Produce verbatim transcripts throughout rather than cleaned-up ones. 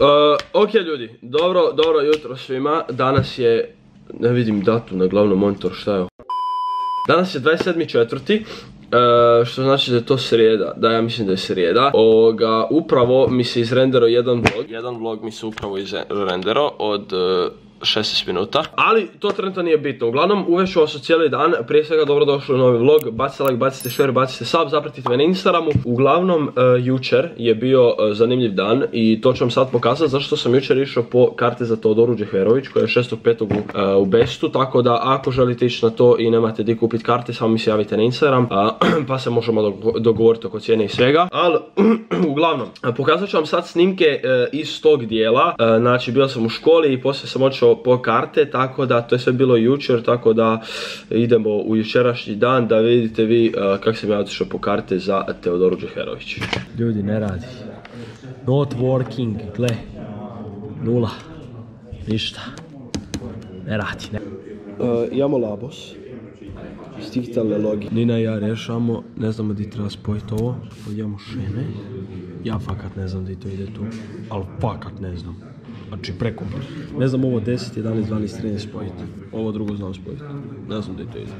Uh, ok ljudi, dobro, dobro jutro svima. Danas je, ne vidim datum na glavnom monitoru, šta je ovo? Danas je dvadeset sedmi četvrti Uh, što znači da je to srijeda, da ja mislim da je srijeda. Ovoga, upravo mi se izrenderao jedan vlog, jedan vlog mi se upravo izrenderao od uh, šesnaest minuta. Ali to trenutno nije bitno, uglavnom uvešću vas u cijeli dan. Prije svega dobrodošli u novi vlog, bacite like, bacite share, bacite sub, zapratite me na Instagramu. Uglavnom uh, jučer je bio uh, zanimljiv dan i to ću vam sad pokazati zašto sam jučer išao po karte za Teodoru Džehverović koja je šestog petog u, uh, u Bestu. Tako da ako želite ići na to i nemate di kupiti karte, samo mi se javite na Instagram uh, pa se možemo dogovoriti oko cijene i svega. Ali uglavnom, pokazat ću vam sad snimke uh, iz tog dijela. Uh, znači bio sam u školi i poslije sam odšao po karte, tako da to je sve bilo jučer, tako da idemo u jučerašnji dan da vidite vi uh, kako sam ja otišao po karte za Teodoru Džehverović. Ljudi, ne radi. Not working, gle. Nula. Ništa. Ne radi, ne. Uh, imamo labos. Iz digitalne logike. Nina i ja rješamo, ne znamo di treba spojiti ovo. Imamo šeme. Ja fakat ne znam di to ide tu, ali fakat ne znam. Znači preko. Ne znam ovo deset, jedanaest, dvanaest, trinaest spojiti. Ovo drugo znam spojiti. Ne znam gdje to ide.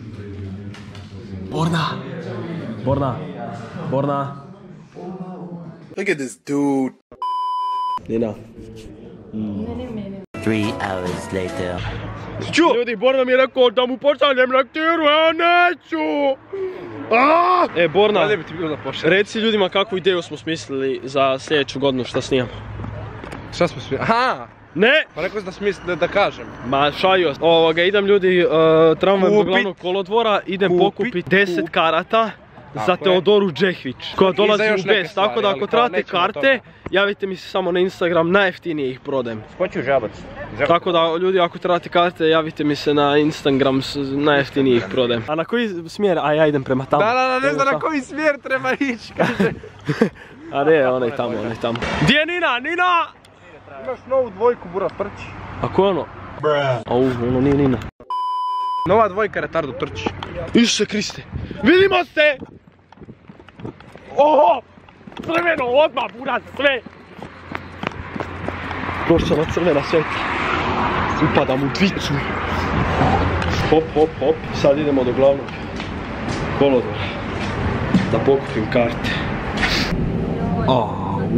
Borna! Borna! Borna! Look at this dude. Nina. Mm. Three hours later. Ču! Ljudi, Borna mi je rekao da mu pošaljem lektiru, ja neću! Aaaa! E, Borna, reci ljudima kakvu ideju smo smislili za sljedeću godinu, šta snijamo. Šta smo smislili? Aha! Ne! Pa rekao sam da smislili da kažem. Ma šajo. Ovoga, idem ljudi uh, tramvajem do glavnog kolodvora, idem kupit, pokupit deset kup. karata za Tako Teodoru Džehvić koja dolazi u Best. Tako da ako trebate karte, javite mi se samo na Instagram, najjeftinije ih prodajem. Hoću žabac. žabac. Tako da ljudi, ako trebate karte, javite mi se na Instagram, najjeftinije ih prodajem. A na koji smjer? A ja idem prema tamo. Da, da, da, ne znam na koji smjer treba ići, kaže. A ne, onaj tamo, onaj tamo. Gdje je Nina? Nina! Imaš novu dvojku, bura, trči. A ko je ono? Au, ono nije Nina. Nova dvojka, retardo, trči. Isuse Kriste! Vidimo se! Oho! Crveno, odmah, buraz, sve! Došla na crvena svjetla. Upadam u dvicu. Hop, hop, hop. Sad idemo do glavnog kolodvora. Da pokupim karte. Au.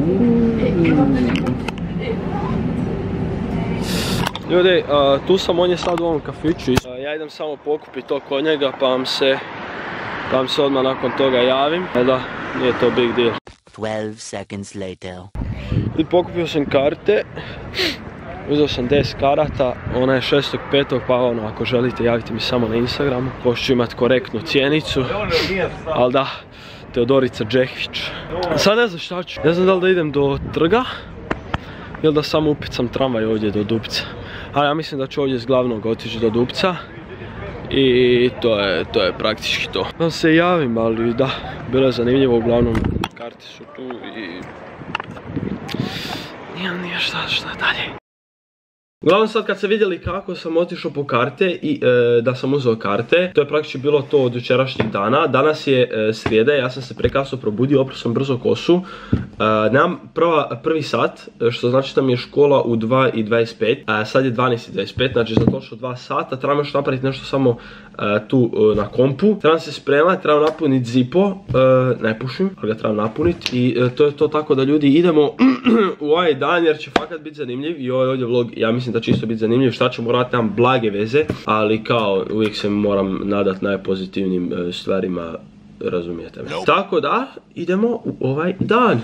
Ljudi, uh, tu sam, on je sad u ovom kafiću. Uh, ja idem samo pokupiti to kod njega pa vam se, pa vam se odmah nakon toga javim. E da, nije to big deal. twelve seconds later. I pokupio sam karte. Uzeo sam deset karata, ona je šestog petog pa ono, ako želite javite mi samo na Instagramu. Pošto ću imati korektnu cijenicu. Ali da, Teodorica Džehvić. Sad ne znam šta ću. Ne znam da li da idem do trga ili da samo upicam tramvaj ovdje do Dupca. Ali ja mislim da ću ovdje s glavnog otići do Dupca. I to je, to je praktički to. Da se javim, ali da, bilo je zanimljivo, uglavnom karte su tu i... Nijem nije šta, šta dalje. Uglavnom sad kad ste vidjeli kako sam otišao po karte i e, da sam uzeo karte, to je praktički bilo to od jučerašnjeg dana. Danas je e, srijeda, ja sam se prekasno probudio, oprao sam brzo kosu. E, nemam prva, prvi sat, što znači da mi je škola u dva i dvadeset pet, a sad je dvanaest i dvadeset pet, znači za točno dva sata. Trebam još napraviti nešto samo e, tu e, na kompu. Trebam se spremati, trebam napuniti zipo, e, ne pušim, ali ga trebam napuniti. I e, to je to, tako da ljudi idemo u ovaj dan jer će fakat biti zanimljiv i ovaj ovdje vlog, ja mislim da će isto biti zanimljiv. Šta ćemo raditi, nemam blage veze, ali kao uvijek se moram nadati najpozitivnim e, stvarima, razumijete me. Tako da idemo u ovaj dan.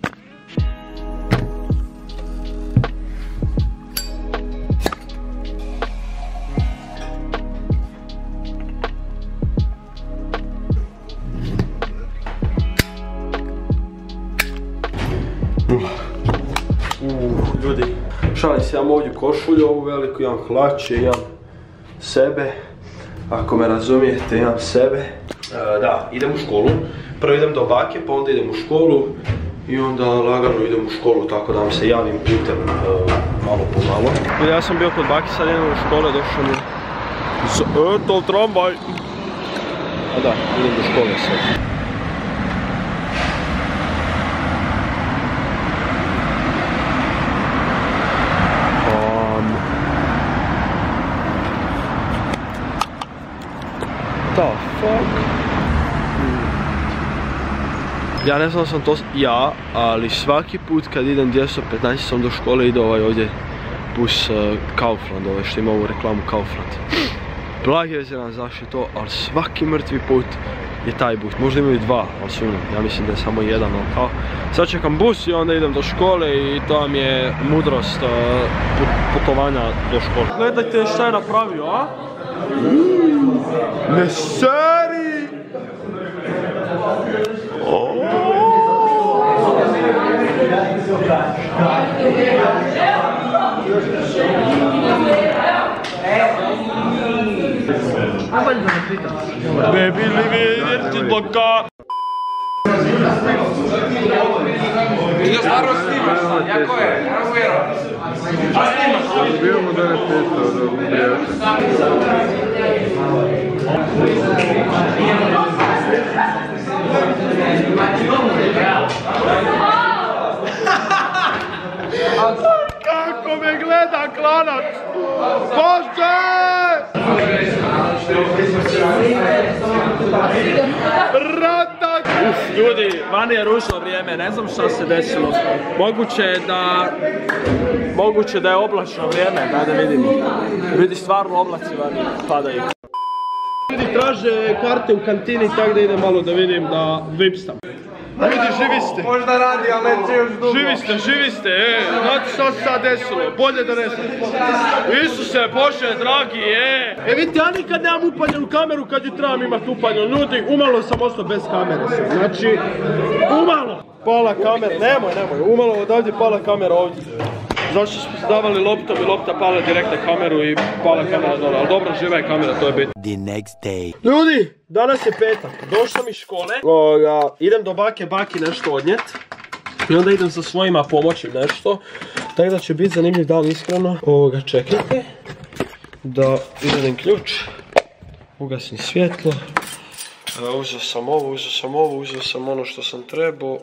Uh, ljudi, šalim se, imam ovdje košulju, ovu veliku, imam hlače, imam sebe, ako me razumijete, imam sebe. E, da, idem u školu, prvo idem do bake, pa onda idem u školu i onda lagano idem u školu, tako da vam se javim putem e, malo po malo. Ja sam bio kod bake, sad idem u škole, došao mi je eto tramvaj. A da, idem do škole sad. Ja ne znam da sam to ja, ali svaki put kad idem dvjesto petnaest sam do škole ide ovaj ovdje bus uh, Kaufland, ovaj što ima ovu reklamu Kaufland. Blage veze nam zašto je to, ali svaki mrtvi put je taj bus. Možda imaju dva, ali sumnjam, ja mislim da je samo jedan, ali kao sad čekam bus i onda idem do škole i to vam je mudrost uh, putovanja do škole. Gledajte šta je napravio, a? Mm, mesari! Oh. Ne bi li vidjeti bloka? Ti ga stvarno snimaš sad, jako je, evo vjero. A snimaš? Bijemo da ne pitao da ubijete. Kako me gleda klanac! Bože! Ratak! Uf, ljudi, vani je ružno vrijeme, ne znam šta se desilo. Moguće je da... Moguće da je oblačno vrijeme, daj da vidimo. Vidi, stvarno oblaci vani padaju. Ljudi traže karte u kantini, tako da idem malo da vidim da vipstam. Ljudi, živi ste. Možda radi, ali neće još dugo. Živi ste, živi ste, e, znate šta se sad desilo, bolje da ne znam. Isuse, Bože, dragi, e. E vidite, ja nikad nemam upaljenu kameru kad ju trebam imati upaljenu. Ljudi, umalo sam ostao bez kamere sad, znači, umalo. Pala kamera, nemoj, nemoj, umalo odavdje pala kamera ovdje. Zašto smo se davali loptom i lopta pala direkt na kameru i pala kamera dole, ali dobro, živa je kamera, to je bitno. The next day. Ljudi, danas je petak, došao sam iz škole, Oga, idem do bake, baki nešto odnijet i onda idem sa svojima pomoći nešto, tako da će biti zanimljiv dan iskreno. Ovoga, čekajte da izvedem ključ, ugasni svjetlo, e, uzeo sam ovo, uzeo sam ovo, uzeo sam ono što sam trebao.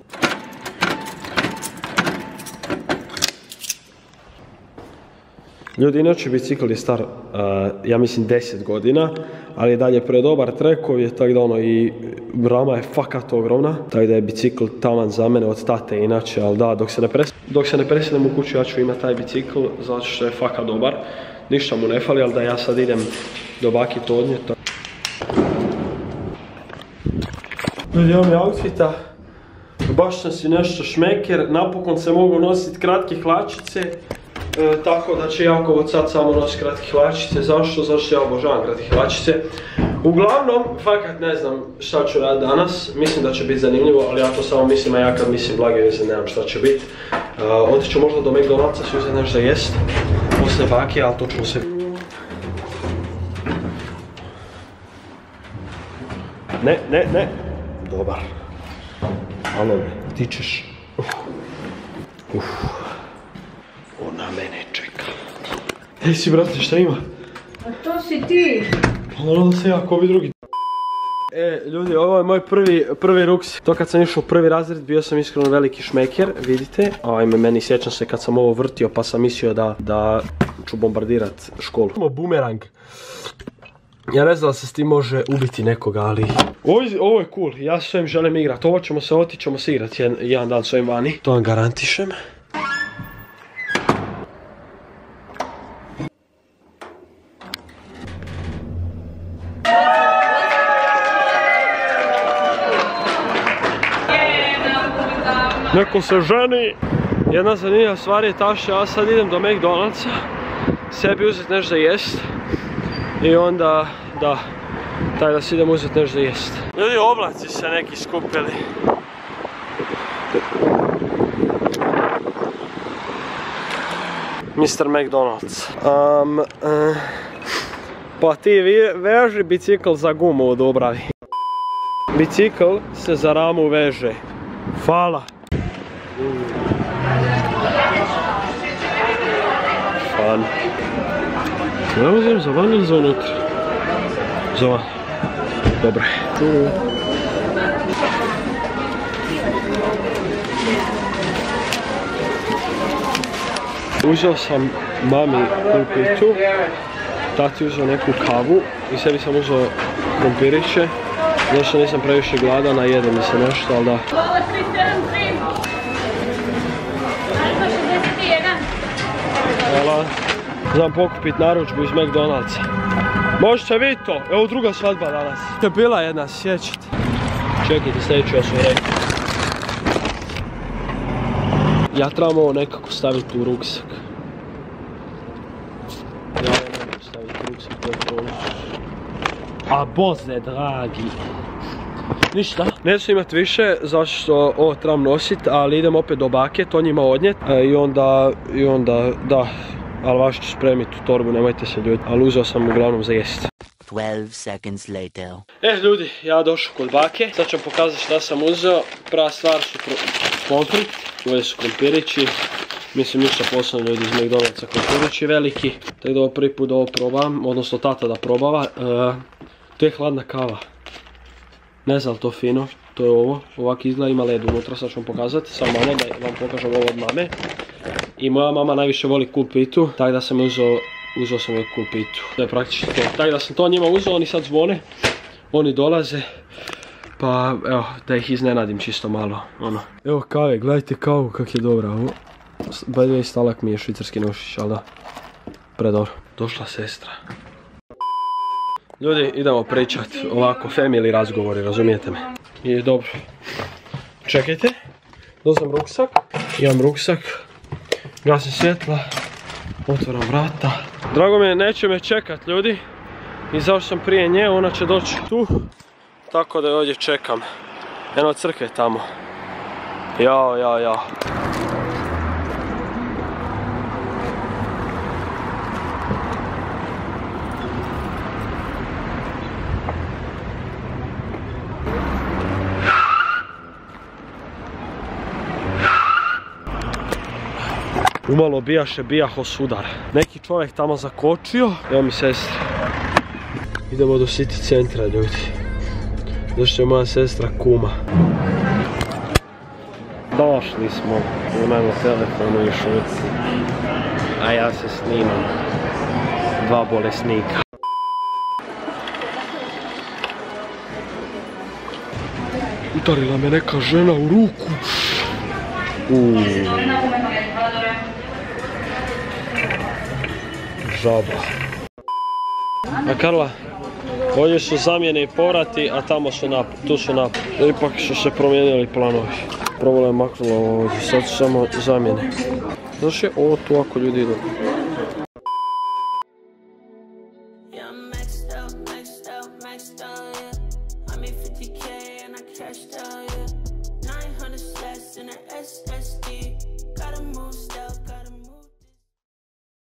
Ljudi, inače bicikl je star, uh, ja mislim deset godina, ali je dalje predobar, trekov je, tako da ono i rama je fakat ogromna, tako da je bicikl taman za mene od tate inače, ali da, dok se ne, pres dok se ne preselem u kuću ja ću imati taj bicikl, zato što je fakat dobar, ništa mu ne fali, ali da ja sad idem do baki to odnijeti. Ljudi, imam je outfita, baš sam si nešto šmeker, napokon se mogu nositi kratke hlačice. E, tako da će jako od sad samo nositi kratke hlačice. Zašto? Zato što ja obožavam kratke hlačice. Uglavnom, fakat ne znam šta ću raditi danas. Mislim da će biti zanimljivo, ali ja to samo mislim, a ja kad mislim blage veze nemam šta će biti. E, otiću možda do McDonald'sa si uzeti nešto za jest. Poslije bake, ali to ću se... Ne, ne, ne. Dobar. Alo, ti ćeš... Uf. Ona mene čeka. Ej si brate, šta ima? A to si ti. Naravno da se ja, ko bi drugi. E, ljudi, ovo je moj prvi, prvi ruks. To kad sam išao u prvi razred, bio sam iskreno veliki šmeker, vidite. Ajme, meni sjećam se kad sam ovo vrtio, pa sam mislio da, da ću bombardirat školu. Imamo bumerang. Ja ne znam da se s tim može ubiti nekoga, ali... Ovo, ovo je cool, ja s ovim želim igrat. Ovo ćemo se, otići ćemo se igrat jedan, jedan dan s ovim vani. To vam garantišem. Neko se ženi. Jedna zanimljiva stvar je ta što ja sad idem do McDonald'sa sebi uzeti nešto za jest i onda, da, taj da si idem uzeti nešto za jest. Ljudi, oblaci se neki skupili. mister McDonald's. Um, uh, pa ti veži bicikl za gumu u Dubravi. Bicikl se za ramu veže. Hvala. Fan. Ja uzem za van ili za unutra? Za van. Dobro. Uzeo sam mami kumpiću, tati uzeo neku kavu i sebi sam uzeo kumpiriće. Zašto nisam previše gladan, a jede mi se nešto, ali da. Hvala, tri sedam tri. Alfa šezdeset jedan. Hvala. Znam pokupit narudžbu iz McDonald'sa. Možete vidjeti to, evo druga svadba danas. To je bila jedna, sjećate. Čekajte, sljedeću ja sam rekao. Ja trebam ovo nekako staviti u ruksak. Ja ovo ne mogu staviti u ruksak, to je problem. A boze dragi. Ništa. Neću imat više zašto ovo trebam nosit, ali idem opet do bake, to njima odnijet. E, I onda, i onda, da. Ali vaš ću spremiti u torbu, nemojte se ljuditi. Ali uzeo sam uglavnom za jest. twelve seconds later. E ljudi, ja došao kod bake. Sad ću vam pokazati šta sam uzeo. Prva stvar su pomfrit. Ovo su krompirići. Mislim ništa posebno ljudi iz McDonald'sa, krompirići veliki. Tako da ovo prvi put da ovo probam, odnosno tata da probava. E, to je hladna kava. Ne znam to fino, to je ovo. Ovak izgleda, ima led unutra, sad ću vam pokazati. Samo malo da vam pokažem ovo od mame. I moja mama najviše voli Cool Pitu, tako da sam uzeo, uzeo sam je Cool Pitu. To je praktično to. Tako da sam to njima uzeo, oni sad zvone. Oni dolaze. Pa evo, da ih iznenadim čisto malo, ono. Evo kave, gledajte kavu kak je dobra ovo. By the way, Stalak mi je švicarski nošić, ali da. Predobro. Došla sestra. Ljudi, idemo pričat ovako, family razgovori, razumijete me. I dobro. Čekajte. Dozam ruksak. Imam ruksak. Gasim svjetla. Otvaram vrata. Drago mi je, neće me čekat ljudi. Izašao sam prije nje, ona će doći tu. Tako da je ovdje čekam. Eno crkve tamo. Jao, jao, jao. Umalo bijaše, bijaho sudar. Neki čovjek tamo zakočio. Evo mi sestra. Idemo do City centra ljudi. Došla je moja sestra kuma. Došli smo. Imamo telefonu i šuci. A ja se snimam. Dva bolesnika. Udarila me neka žena u ruku. Uuuu. Žaba. A Karla, ovdje su zamjene i povrati, a tamo su napad, tu su napad. Ipak su se promijenili planovi. Probala je maknula ovdje, sad su samo zamjene. Znaš je ovo tu ako ljudi idu. nine hundred slash in a S S